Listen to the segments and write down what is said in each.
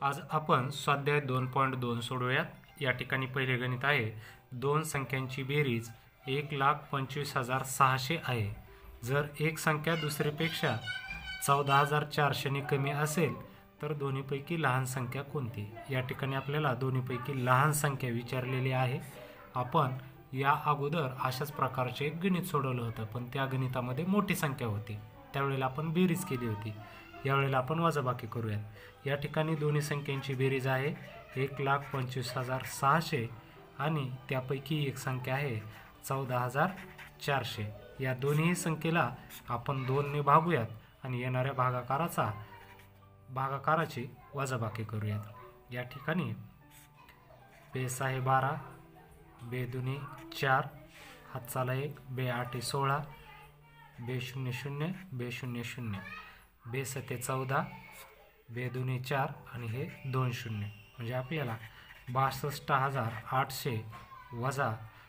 आज आपण स्वाध्याय 2.2 सोडवूयात। या ठिकाणी पहिले गणित आहे, दोन संख्यांची बेरीज 1,25,600 आहे। जर एक संख्या दुसरीपेक्षा 14,400 ने कमी असेल तर दोन्हीपैकी लहान संख्या कोणती। या ठिकाणी आपल्याला दोन्हीपैकी लहान संख्या विचारलेली आहे। आपण या अगोदर अशाच प्रकारचे एक गणित सोडवलं होतं, पण त्या गणितामध्ये मोठी संख्या होती, त्यावेळेला आपण बेरीज केली होती। यावेळेला आपण वजाबाकी करूयात। या ठिकाणी दोन्ही संख्यांची बेरीज आहे 1,25,600 आणि त्यापैकी एक संख्या आहे 14,400। या दोन्ही संख्येला आपण 2 ने भागूयात आणि येणाऱ्या भागाकाराची वजाबाकी करूयात। या ठिकाणी बेस आहे 12, बे दुनी 4, हातचाला 1, बे 8 16, बे 0 0, बे 0 0, बे 7 14, बे दुनी 4 आणि हे 2 शून्य, म्हणजे आपल्याला 62,800 वजा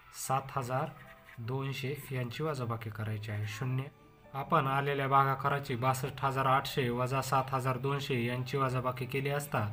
7,200 यांची वजाबाकी करायची आहे। शून्य आपण आलेल्या भागाकाराची 62,800 वजा 7,200 यांची वजाबाकी केली असता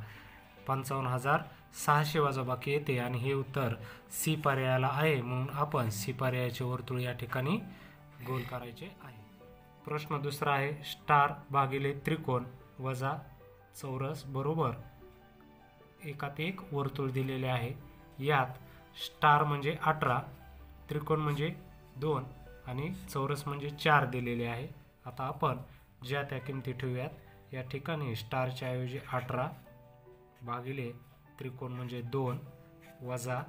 55,600 वजाबाकी येते आणि हे उत्तर सी पर्यायाला आहे, म्हणून आपण सी पर्यायाचे वर्तुळ या ठिकाणी गोल करायचे आहे। प्रश्न दुसरा आहे, स्टार भागिले त्रिकोण वजा चौरस बरोबर एकात एक वर्तुळ दिलेले आहे। यात स्टार म्हणजे 18, त्रिकोण म्हणजे 2 आणि चौरस म्हणजे 4 दिलेले आहे। आता आपण ज्या त्या किमती ठेवूयात। या ठिकाणी स्टारच्या ऐवजी 18 भागिले त्रिकोण म्हणजे 2 वजा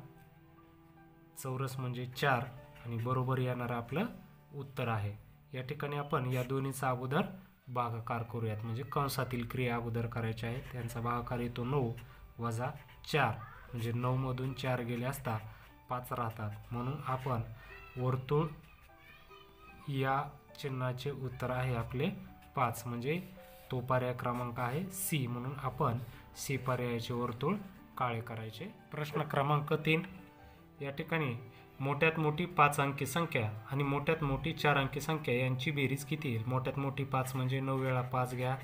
चौरस म्हणजे 4 आणि बरोबर येणारं आपलं उत्तर आहे। या ठिकाणी आपण या दोन्हीचा अगोदर भागाकार करूयात, म्हणजे कंसातील क्रिया अगोदर करायची आहे। त्यांचा भागाकार येतो 9 वजा 4, म्हणजे 9 मधून 4 गेले असता 5 राहतात, म्हणून आपण वर्तुळ या चिन्हाचे उत्तर आहे आपले 5, म्हणजे तो पर्याय क्रमांक आहे सी, म्हणून आपण सी पर्यायाचे वर्तुळ काळे करायचे। प्रश्न क्रमांक 3, या ठिकाणी मोठ्यात मोठी 5 अंकी संख्या आणि मोठ्यात मोठी 4 अंकी संख्या यांची बेरीज किती येईल। मोठ्यात मोठी 5 म्हणजे 9 वेळा 5 घ्या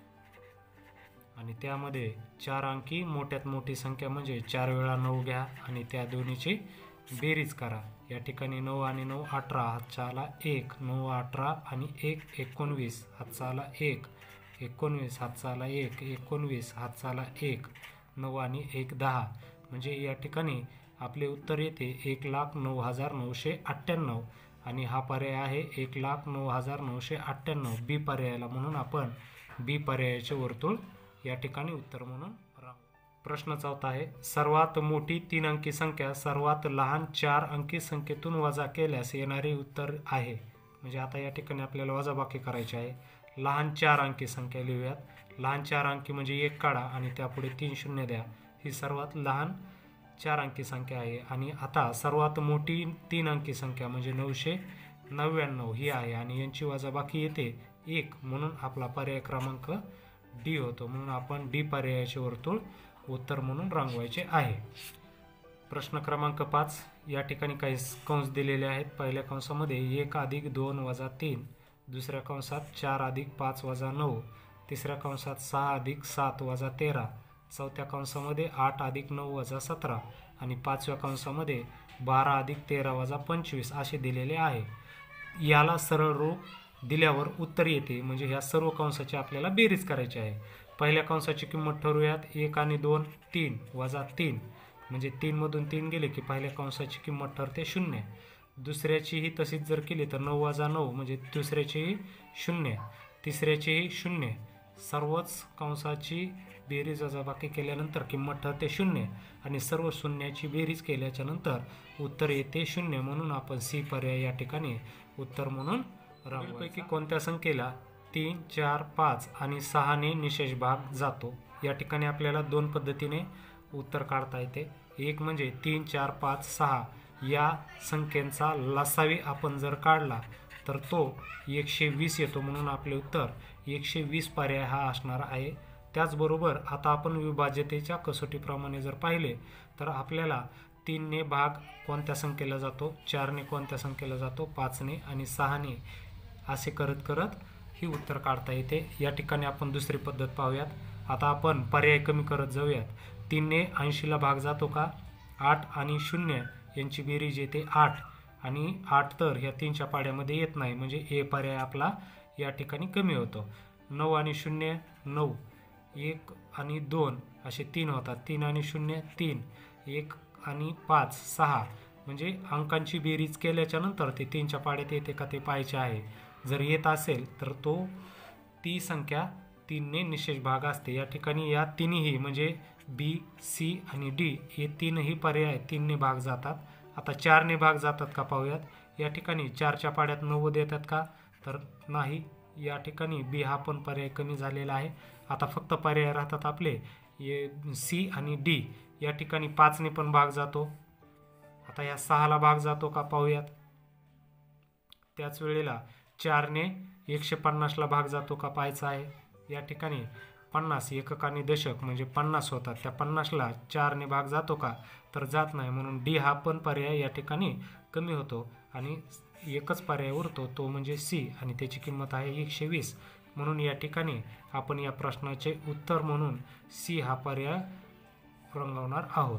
आणि त्यामध्ये 4 अंकी मोठ्यात मोठी संख्या म्हणजे 4 वेळा 9 घ्या आणि त्या दोन्हीची बेरीज करा। या ठिकाणी 9 आणि 9 18, हातचाला 1, 9 18 आणि 1 19, हातचाला 1 19, हातचाला 1 19, हातचाला 1, 9 आणि 1 10, म्हणजे या ठिकाणी आपले उत्तर येते 1,09,998 आणि हा पर्याय आहे 1,09,998 बी पर्यायाला, म्हणून आपण बी पर्यायाचे वर्तुळ या ठिकाणी उत्तर म्हणून राहू। प्रश्न चौथा आहे, सर्वात मोठी 3 अंकी संख्या सर्वात लहान 4 अंकी संख्येतून वजा केल्यास येणारे उत्तर आहे। म्हणजे आता या ठिकाणी आपल्याला वजाबाकी करायची आहे। लहान 4 अंकी संख्या लिहूयात। लहान 4 अंकी म्हणजे 1 काढा आणि त्यापुढे 3 शून्य द्या, ही सर्वात लहान 4 अंकी संख्या आहे। आणि आता सर्वात मोठी 3 अंकी संख्या म्हणजे 999 ही आहे आणि यांची वजाबाकी येते 1, म्हणून आपला पर्याय क्रमांक डी होतो, म्हणून आपण डी पर्यायाचे वर्तुळ उत्तर म्हणून रंगवायचे आहे। प्रश्न क्रमांक 5, या ठिकाणी काही कंस दिलेले आहेत। पहिल्या कंसामध्ये 1 + 2 - 3, दुसऱ्या कंसात 4 + 5 - 9, तिसऱ्या कंसात 6 + 7 - 13, चौथ्या कंसामध्ये 8 + 9 - 17 आणि पाचव्या कंसामध्ये 12 + 13 - 25 असे दिलेले आहे। याला सरळ रूप दिल्यावर उत्तर येते, म्हणजे ह्या सर्व कंसाची आपल्याला बेरीज करायची आहे। पहिल्या कंसाची किंमत ठरवूयात, 1 आणि 2 3 वजा 3, म्हणजे 3 मधून 3 गेले की पहिल्या कंसाची किंमत ठरते 0। दुसऱ्याचीही तशीच जर केली तर 9 वजा 9 म्हणजे दुसऱ्याचीही 0, तिसऱ्याचीही 0, सर्वच कंसाची बेरीज वजाबाकी केल्यानंतर किंमत ठरते 0 आणि सर्व शून्याची बेरीज केल्याच्या नंतर उत्तर येते 0, म्हणून आपण सी पर्याय या ठिकाणी उत्तर म्हणून राहूपैकी कोणत्या संख्येला 3 4 5 आणि 6 ने निशेष भाग जातो। या ठिकाणी आपल्याला 2 पद्धतीने उत्तर काढता येते। एक म्हणजे 3 4 5 6 या संख्येचा लसावी आपण जर काढला तर तो 120 येतो, म्हणून आपले उत्तर 120 पर्याय हा असणार आहे। त्याचबरोबर आता आपण विभाज्यतेच्या कसोटीप्रमाणे जर पाहिले तर आपल्याला 3 ने भाग कोणत्या संख्येला जातो, 4 ने कोणत्या संख्येला जातो, 5 ने आणि 6 ने, असे करत करत ही उत्तर काढता येते। या ठिकाणी आपण दुसरी पद्धत पाहूयात। आता आपण पर्याय कमी करत जाऊयात. 3 ने 80ला भाग जातो का? 8 आणि 0 यांची बेरीज येते 8 आणि 8 तर ह्या 3च्या पाड्यामध्ये येत नाही, म्हणजे ए पर्याय आपला या ठिकाणी कमी होतो. 9 आणि 0 9, 1 आणि 2 असे 3 होतात. 3 आणि 0 3, 1 आणि 5 6, म्हणजे अंकांची बेरीज केल्याच्या नंतर ते 3च्या पाड्यात येते का ते पाहायचे आहे. जर येत असेल तर ती संख्या 3 ने निशेष भाग असते. या ठिकाणी या तिन्ही म्हणजे बी सी आणि डी हे तीनही पर्याय 3 ने भाग जातात. आता 4 ने भाग जातात का पाहूयात. या ठिकाणी 4च्या पाड्यात 90 येतात का? तर नाही. या ठिकाणी बी हा पण पर्याय कमी झालेला आहे. आता फक्त पर्याय राहतात आपले सी आणि डी. या ठिकाणी 5 ने पण भाग जातो. आता या 6ला भाग जातो का पाहूयात. त्याच वेळेला 4 ने 150ला भाग जातो का पाहायचा आहे. या ठिकाणी 50 एकक आणि दशक म्हणजे 50 होतात. त्या 50ला 4 ने भाग जातो का? तर जात नाही, म्हणून डी हा पण पर्याय या ठिकाणी कमी होतो आणि एकच पर्याय उरतो तो म्हणजे सी आणि त्याची किंमत आहे 120. म्हणून या ठिकाणी आपण या प्रश्नाचे उत्तर म्हणून सी हा पर्याय रंगवणार आहोत.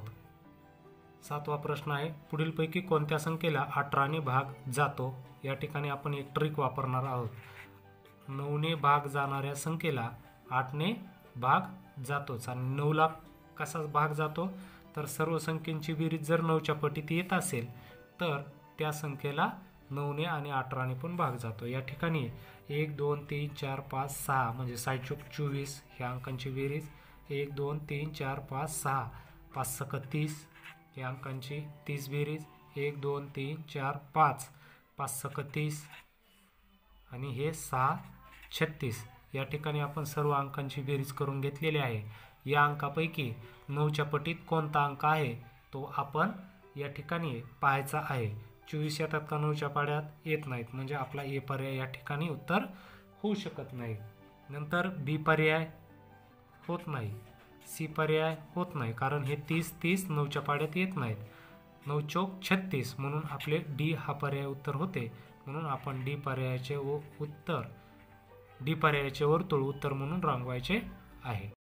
7वा प्रश्न आहे, पुढीलपैकी कोणत्या संख्येला 18 ने भाग जातो. या ठिकाणी आपण एक ट्रिक वापरणार आहोत. 9 ने भाग जाणाऱ्या संख्येला 8 ने भाग जातोच आणि 9ला कसा भाग जातो तर सर्व संख्येची बेरीज जर 9च्या पटीत येत असेल तर त्या संख्येला 9 ने आणि 18 ने पण भाग जातो. या ठिकाणी 1 2 3 4 5 6 म्हणजे 6 24 ह्या अंकांची बेरीज. 1 2 3 4 5 6 5 6 30 या अंकांची 30 बेरीज. 1 2 3 4 5 5 6 30 आणि हे 6 36. या ठिकाणी आपण सर्व अंकांची बेरीज करून घेतलेली आहे. या अंकापैकी 9च्या पटीत कोणता अंक आहे तो आपण या ठिकाणी पाहायचा आहे. 24 येतात का 9च्या पाड्यात? येत नाहीत, म्हणजे आपला ए पर्याय या ठिकाणी उत्तर होऊ शकत नाही. नंतर बी पर्याय होत नाही, सी पर्याय होत नाही, कारण हे 30 30 9च्या पाड्यात येत नाहीत. 9 चौक 36 म्हणून आपले डी हा पर्याय उत्तर होते. म्हणून आपण डी पर्यायाचे वर्तुळ उत्तर म्हणून रंगवायचे आहे.